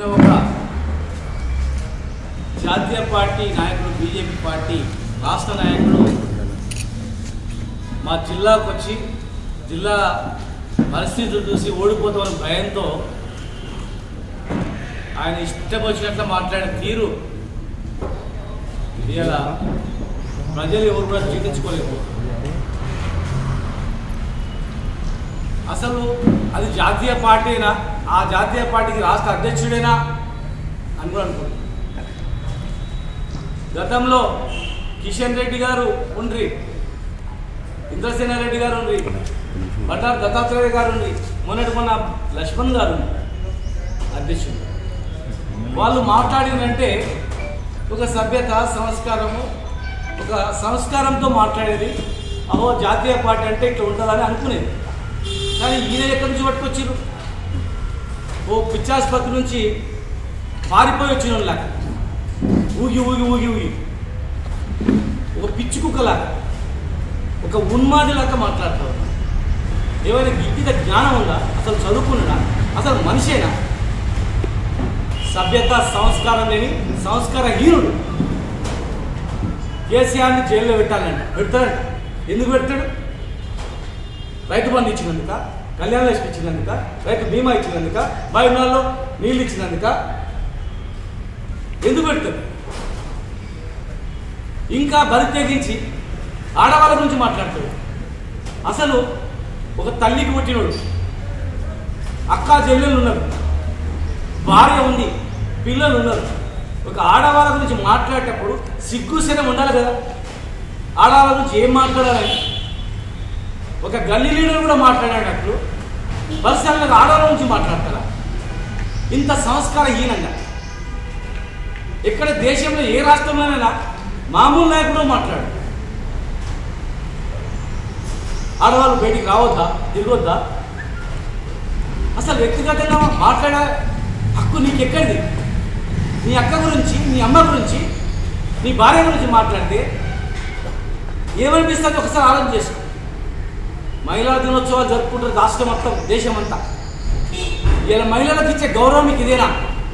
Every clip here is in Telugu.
నిన్న ఒక జాతీయ పార్టీ నాయకుడు బీజేపీ పార్టీ రాష్ట్ర నాయకుడు మా జిల్లాకు వచ్చి జిల్లా పరిస్థితులు చూసి ఓడిపోతామని భయంతో ఆయన ఇష్టం వచ్చినట్లు మాట్లాడే తీరు ఇలా ప్రజలు ఎవరు కూడా జీర్ణించుకోలేకపోతున్నారు. అసలు అది జాతీయ పార్టీనా, ఆ జాతీయ పార్టీకి రాష్ట్ర అధ్యక్షుడేనా అని కూడా అనుకుంటున్నాను. గతంలో కిషన్ రెడ్డి గారు ఉండ్రి, ఇంద్రసేన రెడ్డి గారు ఉండ్రి, బండారు దత్తాత్రేయ గారు ఉండ్రి, మొన్న లక్ష్మణ్ గారు అధ్యక్షుడు. వాళ్ళు మాట్లాడినంటే ఒక సభ్యత సంస్కారము, ఒక సంస్కారంతో మాట్లాడేది. అహో జాతీయ పార్టీ అంటే ఇట్లా ఉంటుందని అనుకునేది. కానీ ఈయన ఎక్కడి నుంచి పట్టుకొచ్చారు? ఓ పిచ్చాసుపత్రి నుంచి పారిపోయి వచ్చిన వాళ్ళలాగా ఊగి ఊగి ఊగి ఊగి ఒక పిచ్చి కుక్కలాగా, ఒక ఉన్మాదిలాగా మాట్లాడతారు. ఏమైనా గిద్దిత జ్ఞానం ఉందా? అసలు చదువుకున్నాడా? అసలు మనిషేనా? సభ్యత సంస్కారం లేని సంస్కారహీనుడు. కేసీఆర్ని జైల్లో పెట్టాలంట. పెడతాడంట. ఎందుకు పెడతాడు? రైతు బంధు ఇచ్చినందుక, కళ్యాణ లక్ష్మి ఇచ్చినందుక, రైతు బీమా ఇచ్చినందుక, బావినాల్లో నీళ్ళు ఇచ్చినందుక ఎందుకు పెడతాడు? ఇంకా బరి తెగించి ఆడవాళ్ళ గురించి మాట్లాడతాడు. అసలు ఒక తల్లికి పుట్టినోడు, అక్క చెల్లెలు ఉన్నారు, భార్య ఉంది, పిల్లలు ఉన్నారు. ఒక ఆడవాళ్ళ గురించి మాట్లాడేటప్పుడు సిగ్గుశనం ఉండాలి కదా. ఆడవాళ్ళ గురించి ఏం మాట్లాడాలని ఒక గల్లీ లీడర్ కూడా మాట్లాడేటప్పుడు పర్సనల్గా ఆడవాళ్ళ గురించి మాట్లాడతారా? ఇంత సంస్కారహీనంగా ఎక్కడ దేశంలో ఏ రాష్ట్రంలోనైనా మామూలు నాయకుడు మాట్లాడు. ఆడవాళ్ళు బయటికి రావద్దా, తిరగొద్దా? అసలు వ్యక్తిగతంగా మాట్లాడే హక్కు నీకు ఎక్కడిది? నీ అక్క గురించి, నీ అమ్మ గురించి, నీ భార్య గురించి మాట్లాడితే ఏమనిపిస్తుంది? ఒకసారి ఆలోచన చేసుకో. మహిళా దినోత్సవాలు జరుపుకుంటారు రాష్ట్రం మొత్తం, దేశం అంతా. ఇలా మహిళలకు ఇచ్చే గౌరవం మీకు ఇదేనా?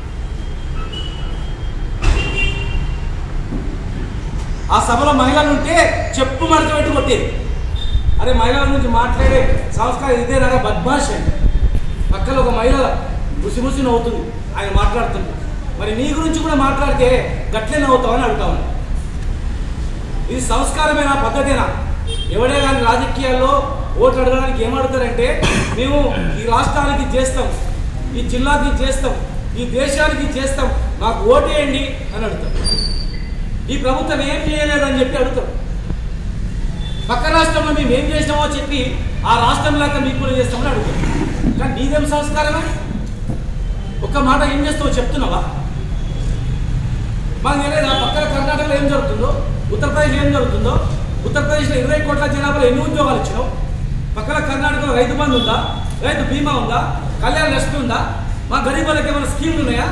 ఆ సభలో మహిళలు ఉంటే చెప్పు మడత పెట్టి కొట్టేది. అరే మహిళల గురించి మాట్లాడే సంస్కారం ఇదేనా? బద్మాష్ అండి. పక్కన ఒక మహిళ ముసి నవ్వుతుంది ఆయన మాట్లాడుతుంది. మరి నీ గురించి కూడా మాట్లాడితే గట్లే నవ్వుతామని అడుగుతామని. ఇది సంస్కారమేనా, పద్ధతేనా? ఎవడే కానీ రాజకీయాల్లో ఓట్లు అడగడానికి ఏమడుగుతారంటే, మేము ఈ రాష్ట్రానికి చేస్తాం, ఈ జిల్లాకి చేస్తాం, ఈ దేశానికి చేస్తాం, మాకు ఓటేయండి అని అడుగుతాం. ఈ ప్రభుత్వం ఏం చేయలేదని చెప్పి అడుగుతాం. పక్క రాష్ట్రంలో మేము ఏం చేసినామో చెప్పి ఆ రాష్ట్రం లాగా మీకు కూడా చేస్తామని అడుగుతాం. కానీ నీదేం సంస్కారమే? ఒక్క మాట ఏం చేస్తావో చెప్తున్నావా? మాకు తెలియదా పక్కన కర్ణాటకలో ఏం జరుగుతుందో, ఉత్తరప్రదేశ్లో ఏం జరుగుతుందో? ఉత్తరప్రదేశ్లో 20 కోట్ల జనాభాలో ఎన్ని ఉద్యోగాలు ఇచ్చినావు? పక్కన కర్ణాటకలో రైతు బంధు ఉందా? రైతు బీమా ఉందా? కళ్యాణ లక్ష్మి ఉందా? మా గరీబులకు ఏమైనా స్కీమ్లు ఉన్నాయా?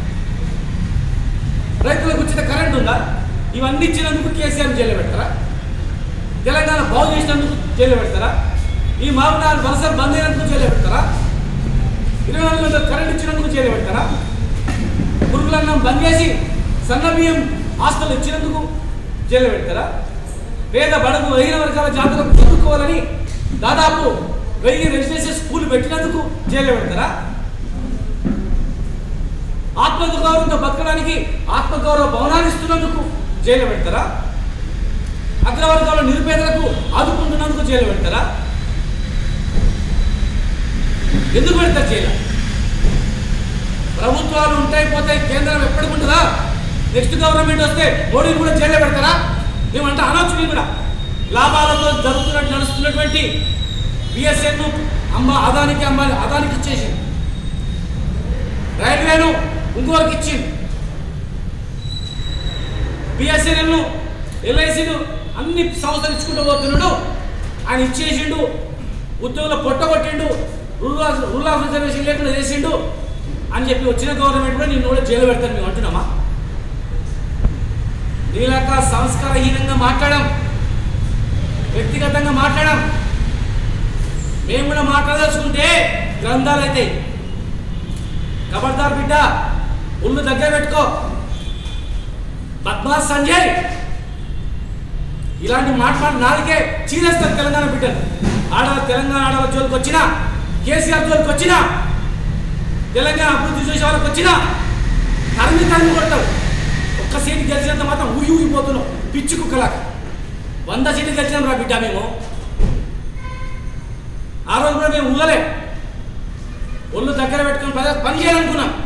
రైతులకు ఉచిత కరెంట్ ఉందా? ఇవన్నీ ఇచ్చినందుకు కేసీఆర్ జైలు పెడతారా? తెలంగాణ బాగు చేసినందుకు జైలు పెడతారా? ఈ మామూలు వలసలు బంద్ అయినందుకు జైలు పెడతారా? 24 గంటలు కరెంట్ ఇచ్చినందుకు జైలు పెడతారా? పురుగులన్నం బంద్ చేసి సన్న బియ్యం హాస్టల్ ఇచ్చినందుకు జైలు పెడతారా? పేద బడుగు వెయ్యి వర్గాల జాతరకు చదువుకోవాలని దాదాపు 1000 రెసిడెన్షియల్ స్కూల్ పెట్టినందుకు జైలు పెడతారా? ఆత్మగౌరవంతో బతకడానికి ఆత్మగౌరవ భవనాన్ని ఇస్తున్నందుకు జైలు పెడతారా? అగ్రవర్గాల నిరుపేదలకు ఆదుకుంటున్నందుకు జైలు పెడతారా? ఎందుకు పెడతారు జైలు? ప్రభుత్వాలు ఉంటాయి పోతాయి, కేంద్రం ఎప్పటికి ఉంటుందా? నెక్స్ట్ గవర్నమెంట్ వస్తే మోడీని కూడా జైలు పెడతారా? మేమంటే అనొచ్చు. కూడా లాభాలతో నడుస్తున్నటువంటి బిఎస్ఎన్ అదానికి ఇచ్చేసింది, రైల్వేను ఇంకోరికి ఇచ్చింది, బిఎస్ఎన్ఎల్ను ఎల్ఐసిను అన్ని సంస్థలు ఇచ్చుకుంటూ పోతున్నాడు. ఆయన ఇచ్చేసిండు, ఉద్యోగులు పొట్టగొట్టిండు, రూల్ ఆఫ్ రిజర్వేషన్ లేకుండా చేసిండు అని చెప్పి వచ్చిన గవర్నమెంట్ కూడా నిన్ను కూడా జైలు పెడతాను మేము అంటున్నామా? నీలాక సంస్కారహీనంగా మాట్లాడడం, వ్యక్తిగతంగా మాట్లాడడం. మేము కూడా మాట్లాడదలుచుకుంటే గ్రంథాలు అవుతాయి. ఖబర్దార్ బిడ్డ, ఒళ్ళు దగ్గర పెట్టుకో బద్మాస్ సంజయ్. ఇలాంటి మాట్లాడి నాలుగే చీరేస్తారు తెలంగాణ బిడ్డలు. తెలంగాణ ఆడవాళ్ళ జోలికి వచ్చినా, కేసీఆర్ జోలికి వచ్చినా, తెలంగాణ అభివృద్ధి చేసే వాళ్ళకి వచ్చినా తరిమి కొడతారు. ఒక్క సీటు గెలిచినంత మాత్రం ఊగిపోతున్నాం పిచ్చి కుక్కలాగా. 100 సీట్లు గెలిచినాం రా బిడ్డ మేము. ఆ రోజు కూడా మేము ఊగలే. ఒళ్ళు దగ్గర పెట్టుకుని పని చేయాలనుకున్నాం.